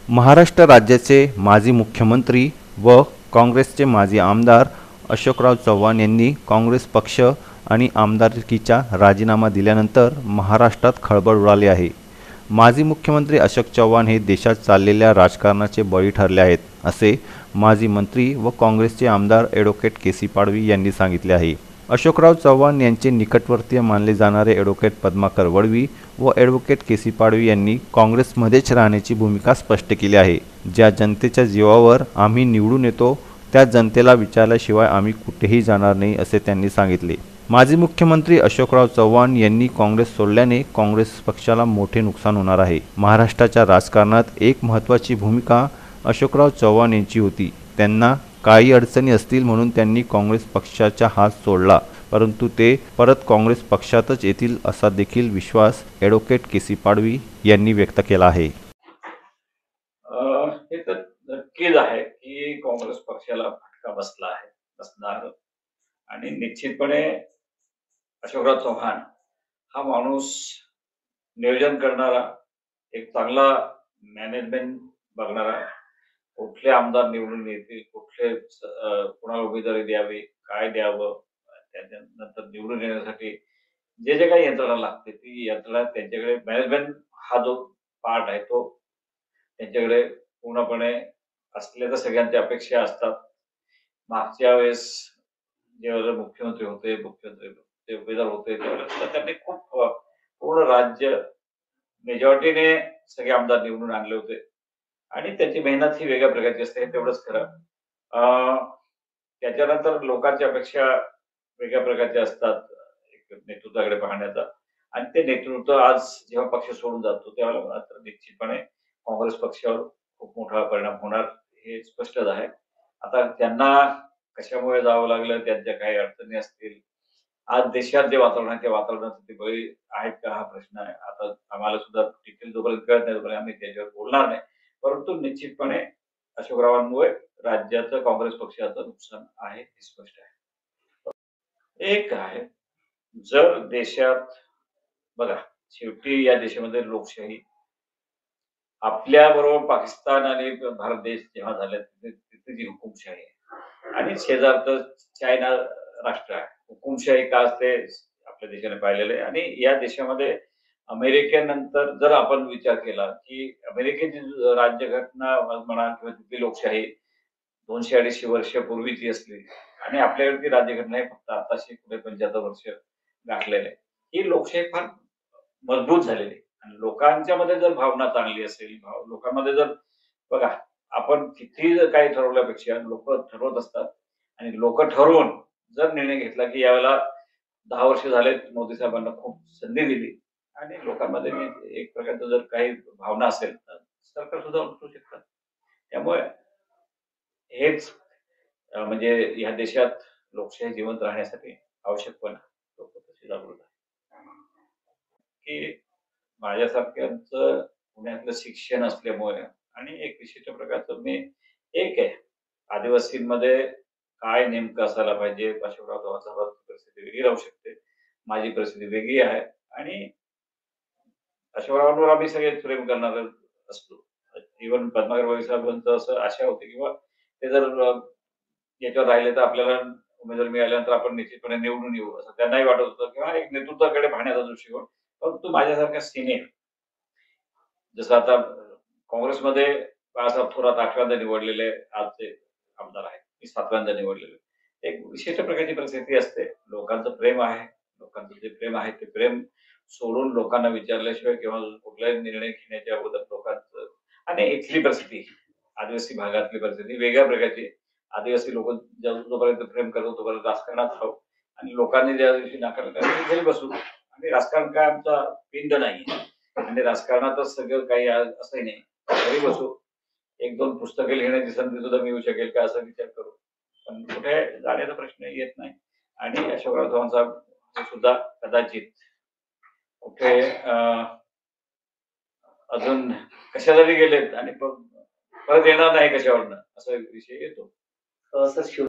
महाराष्ट्र राज्याचे माजी मुख्यमंत्री व काँग्रेसचे माजी आमदार अशोकराव चव्हाण यांनी काँग्रेस पक्ष आणि आमदारकीचा राजीनामा दिल्यानंतर महाराष्ट्रात खळबळ उडाली आहे. माजी मुख्यमंत्री अशोक चव्हाण हे देशात चाललेल्या राजकारणाचे बळी ठरले आहेत, असे माजी मंत्री व काँग्रेसचे आमदार ॲडव्होकेट के.सी. पाडवी यांनी सांगितले आहे. अशोकराव चव्हाण यांचे निकटवर्तीय मानले जाणारे ॲडव्होकेट पद्माकर वळवी व ॲडव्होकेट के.सी. पाडवी यांनी काँग्रेसमध्येच राहण्याची भूमिका स्पष्ट केली आहे. ज्या जनतेच्या जीवावर आम्ही निवडून येतो त्या जनतेला विचारल्याशिवाय आम्ही कुठेही जाणार नाही, असे त्यांनी सांगितले. माजी मुख्यमंत्री अशोकराव चव्हाण यांनी काँग्रेस सोडल्याने काँग्रेस पक्षाला मोठे नुकसान होणार आहे. महाराष्ट्राच्या राजकारणात एक महत्त्वाची भूमिका अशोकराव चव्हाण यांची होती. त्यांना काही अडचणी असतील म्हणून त्यांनी काँग्रेस पक्षाचा हात सोडला, परंतु ते परत काँग्रेस पक्षातच येतील असा देखील विश्वास ॲडव्होकेट के.सी. पाडवी यांनी व्यक्त केला आहे. हे तर नक्कीच आहे की काँग्रेस पक्षाला फटका बसणार आणि निश्चितपणे अशोकराव चव्हाण हा माणूस नियोजन करणारा, एक चांगला मॅनेजमेंट बघणारा, कुठले आमदार निवडून येतील, कुठले कुणाला उमेदवारी द्यावी, काय द्यावं, त्याच्यानंतर निवडून येण्यासाठी जे जे काही यंत्रणा लागते ती यंत्रणा त्यांच्याकडे मॅनेजमेंट हा जो पार्ट आहे तो त्यांच्याकडे पूर्णपणे असल्याच्या सगळ्यांच्या अपेक्षा असतात. मागच्या वेळेस जेव्हा मुख्यमंत्री होते, ते उमेदवार होते त्यावेळेस त्यांनी खूप पूर्ण राज्य मेजॉरिटीने सगळे आमदार निवडून आणले होते आणि त्याची मेहनत ही वेगळ्या प्रकारची असते, तेवढंच खरं. त्याच्यानंतर लोकांच्या अपेक्षा वेगळ्या प्रकारच्या असतात एक नेतृत्वाकडे पाहण्याचा, आणि ते नेतृत्व आज जेव्हा पक्ष सोडून जातो त्यावेळेला मात्र निश्चितपणे काँग्रेस पक्षावर खूप मोठा परिणाम होणार हे स्पष्टच आहे. आता त्यांना कशामुळे जावं लागलं, त्यांच्या काही अडचणी असतील, आज देशात जे वातावरण आहे त्या वातावरणाचे ते बळी आहेत का हा प्रश्न आहे. आता आम्हाला सुद्धा डिटेल जोपर्यंत कळत नाही तोपर्यंत आम्ही त्याच्यावर बोलणार नाही, परंतु निश्चितपणे अशोकरावांमुळे राज्याचं काँग्रेस पक्षाचं नुकसान आहे हे स्पष्ट आहे. एक आहे, जर देशात बघा, शेवटी या देशामध्ये लोकशाही, आपल्याबरोबर पाकिस्तान आणि भारत देश जेव्हा झाले तिथे जी हुकुमशाही आहे आणि शेजारचं चायना राष्ट्र आहे. हुकुमशाही का असते आपल्या देशाने पाहिलेलं आहे आणि या देशामध्ये अमेरिकेनंतर जर आपण विचार केला की अमेरिकेची राज्यघटना म्हणा किंवा तिथली लोकशाही 200-250 वर्षापूर्वीची असली आणि आपल्याकडची राज्यघटना ही फक्त आताशी पुढे 75 वर्ष गाठलेले आहे. ही लोकशाही फार मजबूत झालेली आहे आणि लोकांच्या मध्ये जर भावना चांगली असेल, लोकांमध्ये जर बघा, आपण किती काही ठरवल्यापेक्षा लोक ठरवत असतात आणि लोक ठरवून जर निर्णय घेतला की यावेळेला 10 वर्ष झाले मोदी साहेबांना खूप संधी दिली आणि लोकांमध्ये एक प्रकारचं जर काही भावना असेल तर सरकार सुद्धा उठू शकतात. त्यामुळे हेच म्हणजे या देशात लोकशाही जिवंत राहण्यासाठी आवश्यक पण लोक तशी जागृत आहे की माझ्यासारख्यांचं पुण्यातलं शिक्षण असल्यामुळे आणि एक विशिष्ट प्रकारचं मी एक आहे आदिवासींमध्ये काय नेमकं असायला पाहिजे. अशोकराव चव्हाणांची परिस्थिती वेगळी राहू शकते, माझी परिस्थिती वेगळी आहे आणि अशोकरावांवर आम्ही सगळे प्रेम करणार असतो. इव्हन पद्माकर वळवी साहेबांचं असं आशा होती किंवा ते जर याच्यावर राहिले तर आपल्याला उमेदवारी मिळाल्यानंतर आपण निश्चितपणे निवडून येऊ असं त्यांनाही वाटत होतं किंवा एक नेतृत्वाकडे पाहण्याचा दृष्टिकोन. परंतु माझ्यासारख्या सिनियर, जसं आता काँग्रेसमध्ये बाळासाहेब थोरात 8व्यांदा निवडलेले आजचे आमदार आहेत, मी 7व्यांदा निवडलेले. एक विशिष्ट प्रकारची परिस्थिती असते. लोकांचं प्रेम आहे, लोकांचं जे प्रेम आहे ते प्रेम सोडून लोकांना विचारल्याशिवाय किंवा कुठलाही निर्णय घेण्याच्या अगोदर लोकांचं, आणि इथली परिस्थिती, आदिवासी भागातली परिस्थिती वेगळ्या प्रकारची. आदिवासी लोक जोपर्यंत प्रेम करतो तोपर्यंत राजकारणात राहू आणि लोकांनी ज्या दिवशी नाकारलं त्या दिवशी घरी बसू. आणि राजकारण काय आमचा पिंड नाही आणि राजकारणातच सगळं काही असंही नाही. घरी बसू, 1-2 पुस्तके लिहिण्याची संधी सुद्धा मिळू शकेल का असा विचार करू, पण कुठे जाण्याचा प्रश्न येत नाही. आणि अशोकराव चव्हाण साहेब सुद्धा कदाचित कुठे अजून कशासाठी गेलेत आणि परत येणार नाही कशावरनं असा विषय येतो.